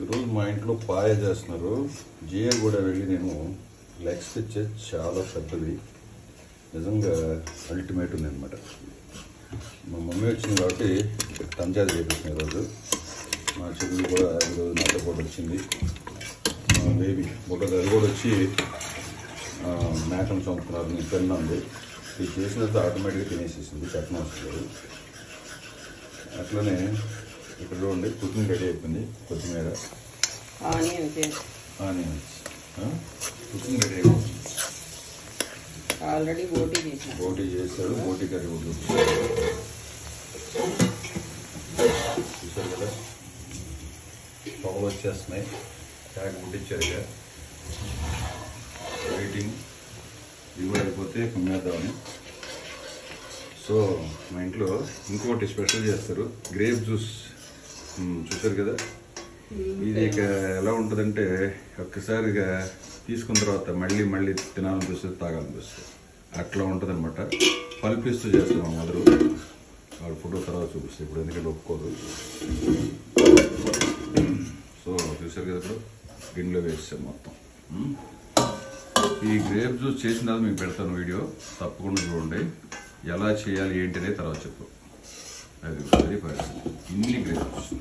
ఈరోజు మా ఇంట్లో పాయ చేస్తున్నారు. జిఏ కూడా వెళ్ళి నేను లెగ్స్ తెచ్చే చాలా పెద్దది, నిజంగా అల్టిమేట్ ఉంది అనమాట. మా మమ్మీ వచ్చింది కాబట్టి ఇక్కడ తంజాలు చేపిస్తున్నాను ఈరోజు. మా చెల్లి కూడా ఈరోజు నాతో పాటు వచ్చింది. మా బేబీ ఒకటి అది కూడా వచ్చి మేకను చంపుతున్నారు. నేను తిన్నాను, ఇది చేసిన తర్వాత ఆటోమేటిక్గా తినేసేసింది, పెట్టనవసరం. అట్లనే ఇక్కడ చూడండి కుకింగ్ రెడీ అయిపోయింది. కొత్తిమీర, ఆనియన్స్ కుకింగ్ రెడీ అయిపోయింది. ఆల్రెడీ బోటీ చేశాడు. బోటీ కర్రీ ఉంటుంది చూసారు కదా, పొగలు వచ్చేస్తున్నాయి. ట్యాగ్ ముట్టించారు ఇక వెయిటింగ్. ఇది కూడా అయిపోతే కుమ్మేద్దామని. సో మా ఇంట్లో ఇంకోటి స్పెషల్ చేస్తారు, గ్రేప్ జ్యూస్. చూసారు కదా, ఇది ఇక ఎలా ఉంటుందంటే ఒక్కసారిగా తీసుకున్న తర్వాత మళ్ళీ మళ్ళీ తినాలనిపిస్తుంది, తాగాలనిపిస్తుంది. అట్లా ఉంటుంది అనమాట. పల్పిస్తూ చేస్తాం మా మదరు. వాళ్ళ ఫోటో తర్వాత చూపిస్తే ఇప్పుడు ఎందుకంటే ఒప్పుకోదు. సో చూసారు కదా, ఇప్పుడు గిన్నెలో వేసాం మొత్తం. ఈ గ్రేప్ జ్యూస్ చేసిన తర్వాత మీకు పెడతాను వీడియో, తప్పకుండా చూడండి. ఎలా చేయాలి ఏంటి అనేది తర్వాత చెప్పు. అది వెరీ ఫస్ట్ ఇన్ని గ్రేప్ జ్యూస్.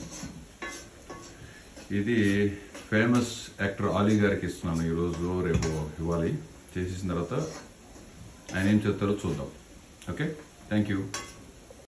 ఇది ఫేమస్ యాక్టర్ ఆలీ గారికి ఇస్తున్నాను ఈరోజు, రేపు ఇవ్వాలి. చేసేసిన తర్వాత ఆయన ఏం చెప్తారో చూద్దాం. Okay, thank you.